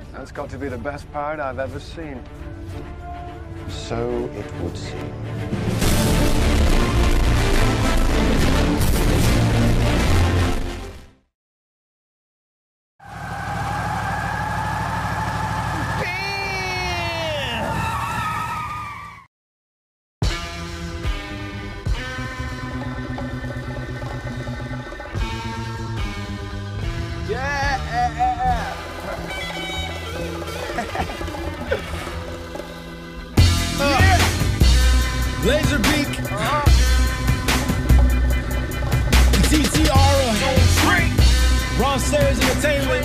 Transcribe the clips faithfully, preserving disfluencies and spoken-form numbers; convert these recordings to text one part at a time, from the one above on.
That's got to be the best part I've ever seen. So it would seem. Laser beak, uh-huh. T T R, Raw Stairs Entertainment,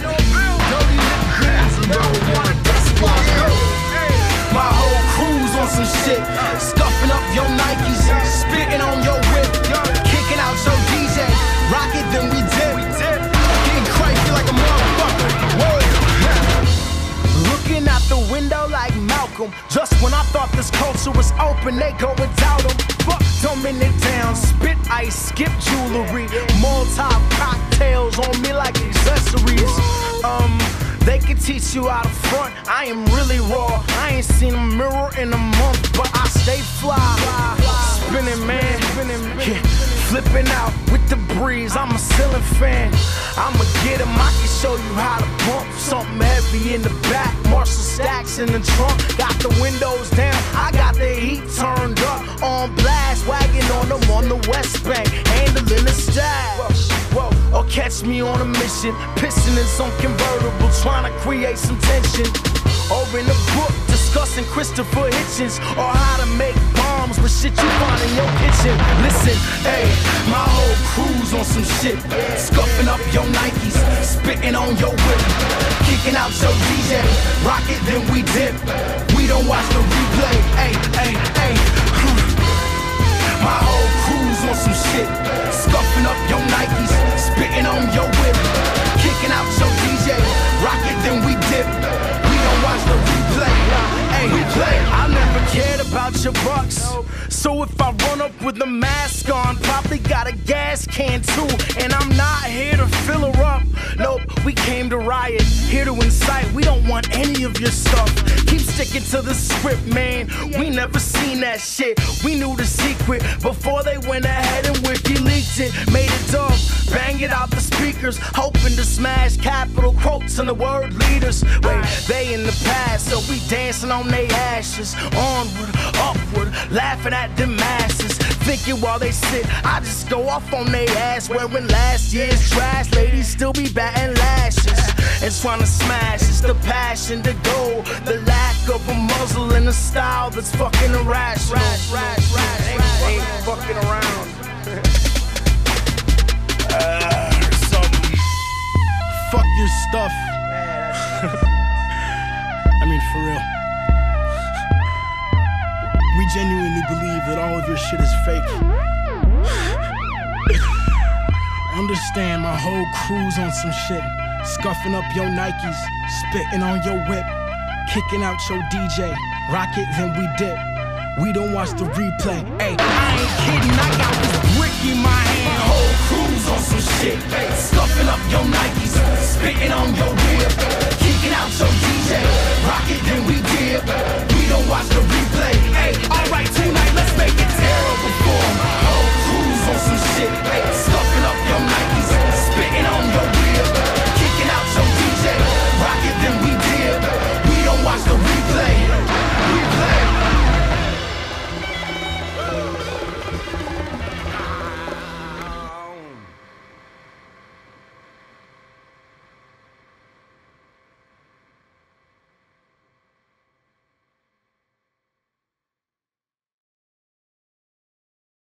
my whole crew's on some shit, scuffing up your Nikes, spitting on your whip, kicking out your D J, rock it then we dip, getting crazy like a motherfucker. Whoa. Looking out the window like Malcolm. Just when I thought this culture was open, they go without them. Fuck dumbing it down, spit ice, skip jewelry, Molotov cocktails on me like accessories. Um, they can teach you how to front. I am really raw. I ain't seen a mirror in a month, but I stay fly. Spinning, man, yeah, flipping out with the breeze. I'm a ceiling fan. I'ma get him. I can show you how to bump something heavy in the back. Marshall stacks in the trunk. Got the windows down. I got the heat turned up. On blast, wagging on them on the West Bank, handling the stash. Whoa, whoa. Or catch me on a mission, pissing in some convertible, trying to create some tension. Or in a book discussing Christopher Hitchens, or how to make bombs with shit you find in your kitchen. Listen, hey, my whole crew's on some shit, scuffing up your Nikes, spitting on your whip, kicking out your D J, rock it then we dip. We don't watch the replay. Hey, hey, hey. My whole crew's on some shit, scuffing up your Nikes, spitting on your whip, kicking out your D J, rock it then we dip. We don't watch the replay. Hey, replay. I never cared about your bucks, so if I run up with a mask on, probably got a gas can too. And I'm not here to fill her up. Nope, we came to riot, here to incite. We don't want any of your stuff. Keep sticking to the script, man. We never seen that shit. We knew the secret before they went ahead and wiki leaked it. Made it dub, bang it out the speakers, hoping to smash capital quotes and the word leaders. Wait, they in the past, so we dancing on their ashes. Onward, upward, laughing at the masses, thinking while they sit, I just go off on their ass. Wearing last year's trash, ladies still be batting lashes and trying to smash. It's the passion, the goal, the lack of a muzzle and a style that's fucking irrational. Rash, rash, rash, ain't, ain't fucking around. uh, something. Fuck your stuff. I mean, for real. We genuinely believe that all of your shit is fake. Understand, my whole crew's on some shit, scuffing up your Nikes, spitting on your whip, kicking out your D J, rock it then we dip. We don't watch the replay. Hey, I ain't kidding, I got this brick in my hand. My whole crew's on some shit, scuffing up your Nikes, spitting on your whip,